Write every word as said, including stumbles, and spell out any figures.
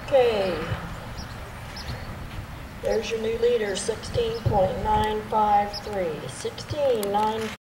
Okay. There's your new leader, sixteen point nine five three. sixteen nine